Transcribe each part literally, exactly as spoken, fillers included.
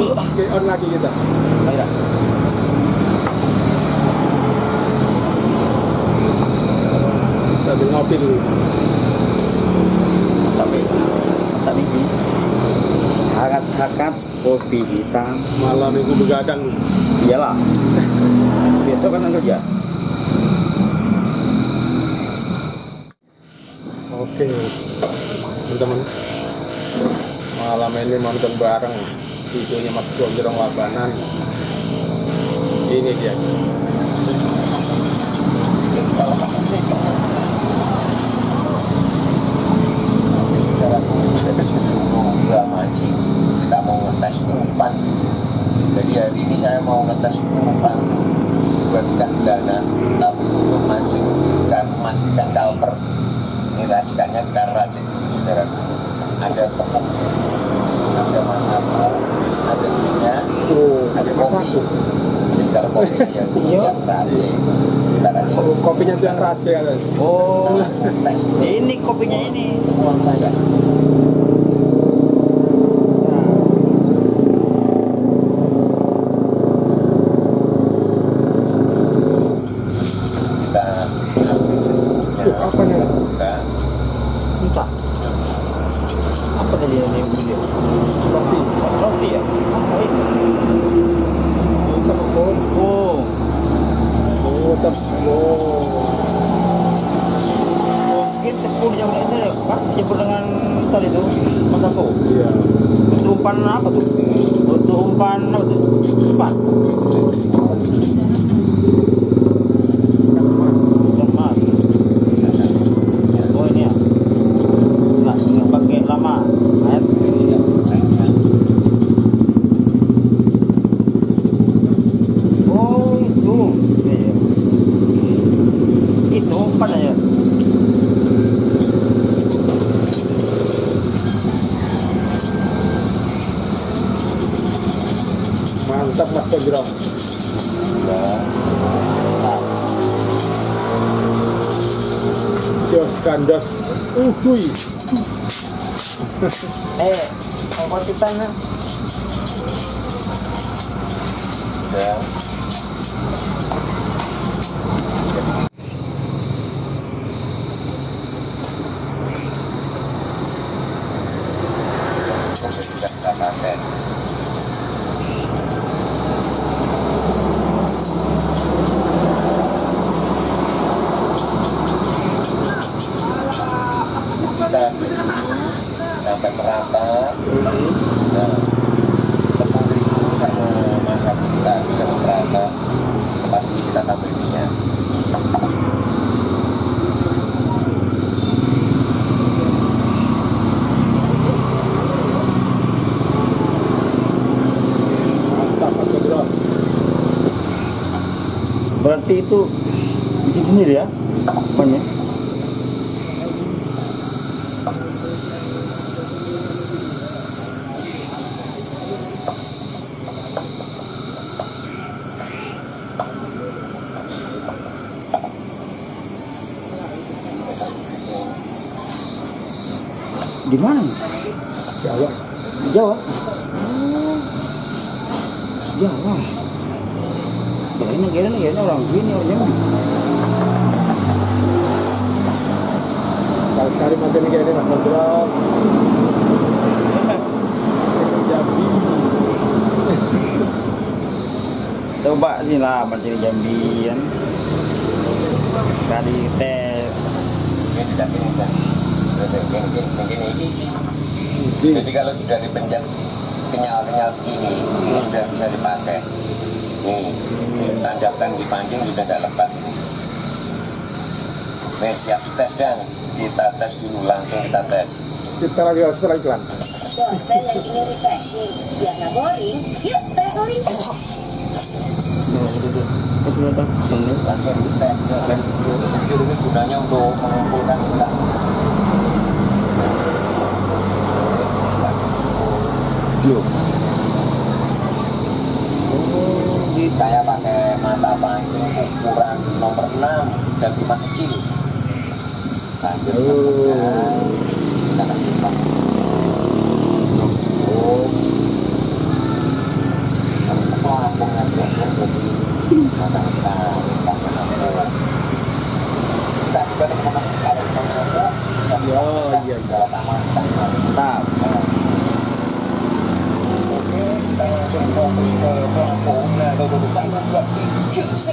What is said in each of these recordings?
Oke, on lagi kita. Ayo. Sambil ngopi dulu. Tapi tapi ini hangat-hangat kopi hitam. Malam minggu begadang. Iyalah. Besok kan kerja. Oke, teman-teman. Malam ini nonton bareng videonya Mas Gondrong Labanan. Ini dia. Mancing, kita mau ngetes umpan. Jadi hari ini saya mau ngetes umpan buat ikan dana, tapi untuk mancing ikan emas, ikan kalper. Ini racikannya kita racik dulu, saudara. Ada tepung, ada masako, ada minyak, Oh, ada Mas kopi. aku. Jadi kalau kopinya yang yang racik, kita racik. Oh, kopinya tuh yang raja kan. Oh, Nah, tes ini kopinya ini. uang saya. Tuh, apanya? Buka. Entah. Apa tadi yang dia beli? Roti. Roti ya? Apa ini? Tepung. Oh, Oh, tepung. oh, ini tepung yang itu ya, Pak? Campur dengan tadi itu, masako. Iya. Untuk umpan apa tuh? Untuk umpan apa tuh? Umpan. Lemas. Oh ini ya. Nah, tinggal pakai lama. Air. Oh itu. Iya. Itu umpan aja. Mantap Mas Gondrong. Jos kandas. Uhuy. Eh, apa kita nih? Ya. Sudah kita pakai. Kita sampai merata. Nah, tepung terigu sama masak kita sudah merata. Lepas ini kita tambah minyak. Mantap Mas Gondrong. Berarti itu bikin sendiri ya? Apanya? Di mana? Jawa. Di Jawa. Jawa. Ya ini kira nih, kira orang sini orang Jambi. Sekali-sekali makan kayak ini Mas Gondrong. Jambi. Coba sih lah mancing Jambian. Kali tes. Ini tidak ini kan. Ini ini ini ini. Jadi kalau sudah dipencet kenyal-kenyal begini, ini sudah bisa dipakai. Nih, tancapkan di pancing sudah tidak lepas ini. Nih siap tes dan kita tes dulu, langsung kita tes. Kita lagi setelah iklan. Bosan lagi refreshing, biar nggak boring. Yuk, traveling. Langsung dites. Dan ini gunanya untuk mengumpulkan ikan. Belum. Saya pakai mata pancing ukuran nomor enam dan lima kecil. Lanjut Oh. kita kasih pakai. Oh.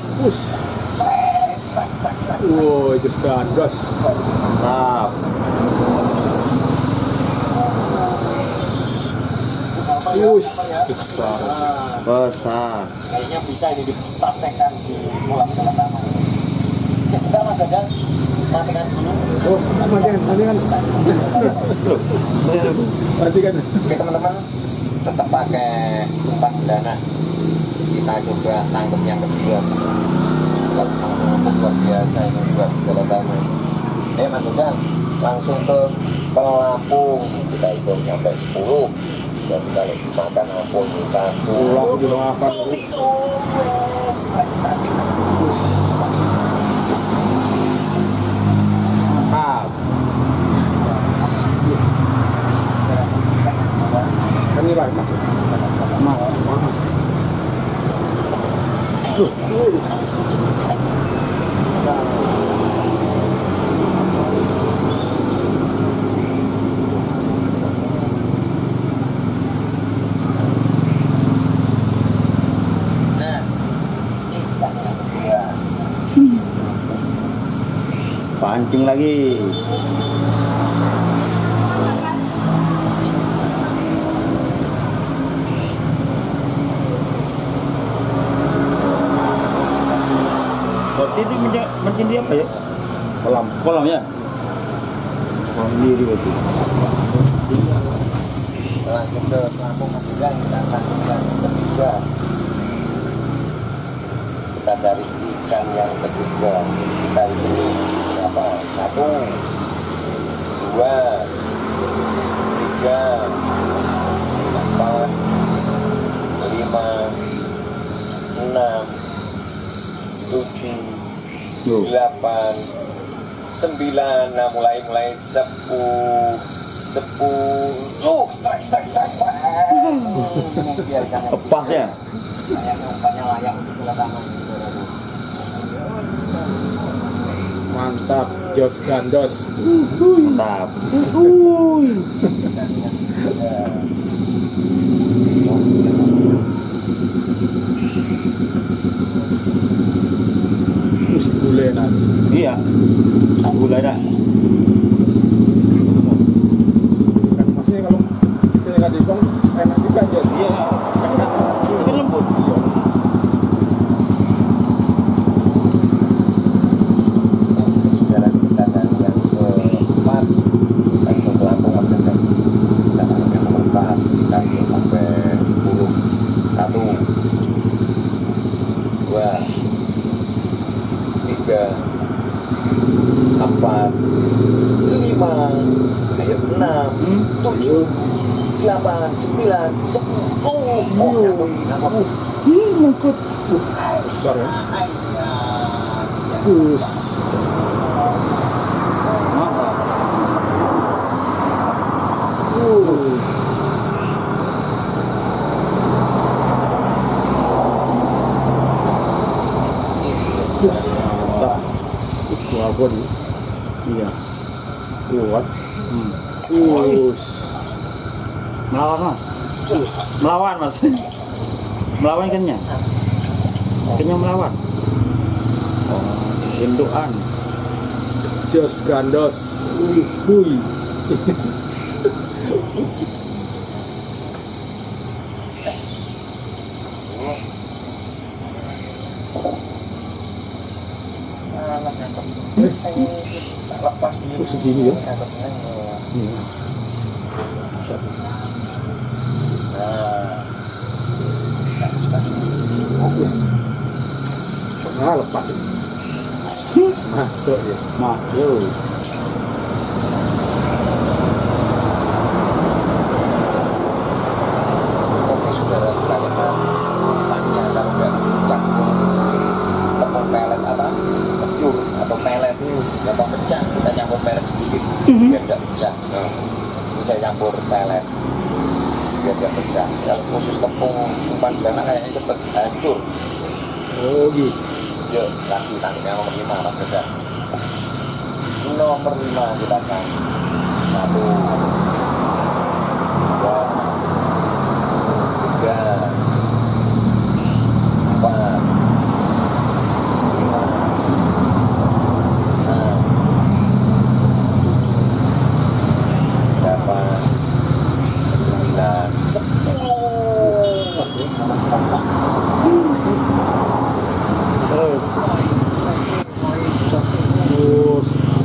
Us. Woi, just gandos. Mantap. Us, besar. Besar. Kayaknya bisa ini dipraktekkan di kolam pertama. Sebentar Mas Dadang, matikan dulu. Oh, matikan, matikan. Matikan. Oke teman-teman, tetap pakai umpan dana. Kita coba tangkap yang kedua. Kalau tangkap luar biasa ini buat segala sama. Eh Mas Dadang, langsung ke pelampung. Kita hitung sampai sepuluh. Dan kalau makan ampun satu. Pulang di makan. Itu wes lagi tadi. Mantap. Kan ini lagi masuk. Mas. Panas. Pancing lagi. Berarti itu mancing dia apa ya? Kolam. Kolam ya? Kolam diri berarti. Lanjut ke pelampung ketiga, kita lanjutkan ketiga. Kita cari ikan yang ketiga. Kita ini berapa? Satu, dua, tiga, empat, lima, enam, tujuh, delapan, sembilan. Nah mulai mulai sepuluh, sepuluh. Strike, strike, strike, strike. Biarkan yang Lepas ya? Layaknya umpannya layak untuk kedatangan. Mantap, Jos gandos. Mantap. Uhuy. Us, boleh nanti. Iya. Gula dah. Kan maksudnya kalau saya nggak dibong, enak juga Jos. Iya. Kan lembut. Sekarang kita dari yang keempat dan ke pelampung maksudnya kita taruh yang keempat kita hitung sampai sepuluh. Satu, dua, tiga, empat, lima, ayo enam, tujuh, delapan, sembilan, sepuluh. Oh, yang ini Ih, nyangkut. Besar ya. ayah. Us. Mantap. Uh. Us. Mantap. Itu apa nih? Iya. Kuat. Hmm. Us. Melawan mas. Melawan mas. Melawan ikannya. Ikannya melawan. Oh, indukan. Jos gandos. Uhuy. Lepas Oh, segini ya? Nah, Ah, lepas ini. Masuk ya. Masuk. oke saudara saudara umpannya kalau nggak campur tepung pelet apa kecur atau pelet gampang pecah, kita campur pelet sedikit biar nggak pecah. Nah, ini saya campur pelet biar nggak pecah. Kalau khusus tepung umpan dana kayaknya cepet hancur. Oh gitu. Yuk kasih tangga nomor lima mas Beda. Nomor lima kita kan satu, dua, tiga, empat, Terus. Terus.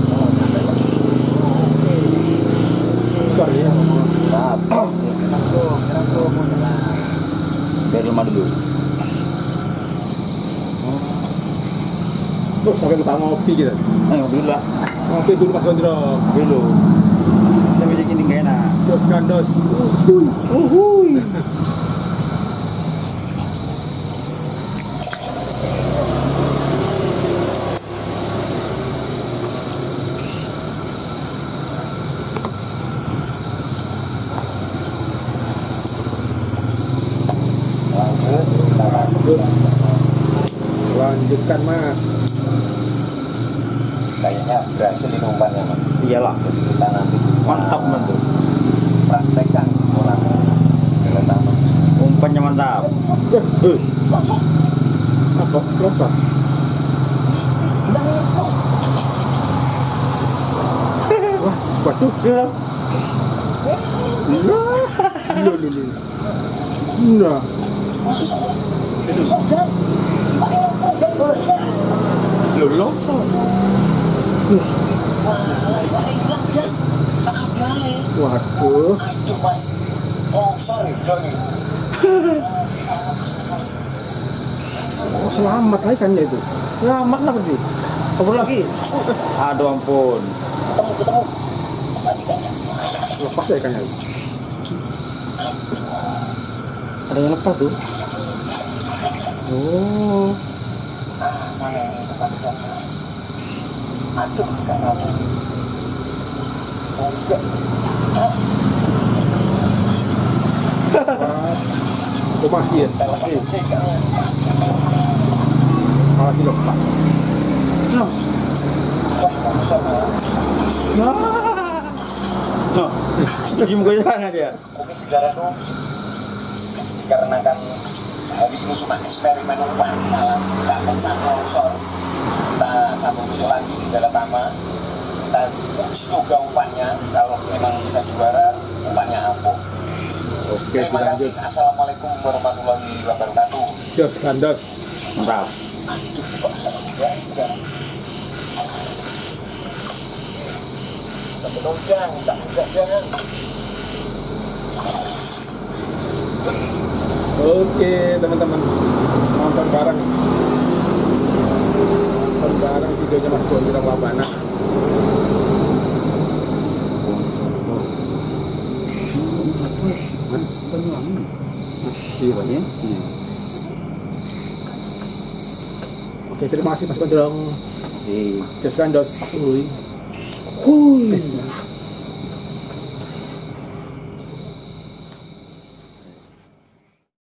Besar ya. Nah, dari rumah dulu. Oh, sampai lupa ngopi gitu. Eh, ngopi dulu lah. Ngopi dulu Mas Gondrong. Dulu. Tapi jadi gini gak enak. Jos Gandos. Uhuy. Uhuy. Lanjut, Lanjutkan Mas. kayaknya berhasil ini umpannya mas. Iyalah. Jadi kita nanti bisa Mantap banget. praktekkan orang pertama. Umpannya mantap. Eh. Apa? Lompat. Wah, waduh. Ya. Lu lu lu. Nah. Lu longsor. Waduh. Aduh mas, oh sorry sorry. Oh, selamat lah ikannya itu. Selamat lah berarti. Kabur lagi. Aduh ampun. Ketemu ketemu. Lepas ya ikannya itu. Ada yang lepas tuh. Oh. Ah mana ini tempat ikannya? Aduh ikan apa? Sampai. Oh masih ya? Kita lepas aja ikannya. Malah dilepas. Nah. Wah langsung ya. Nah. Nah. Di muka sana dia. Oke saudaraku, dikarenakan hari ini cuma eksperimen umpan malam, kita pesan longsor, kita sambung besok lagi di Galatama, kita uji coba umpannya, kalau memang bisa juara umpannya apa. Oke, Terima kasih. lanjut. Assalamualaikum warahmatullahi wabarakatuh. Jos Gandos. Mantap. Aduh, kok ya, ya. Tak penunjang, tak enggak jangan. Oke teman-teman, nonton bareng nonton bareng videonya Mas Gondrong Wabana. Iya. Oke, terima kasih Mas Gondrong. Di Jos Gandos. Hui. Hui.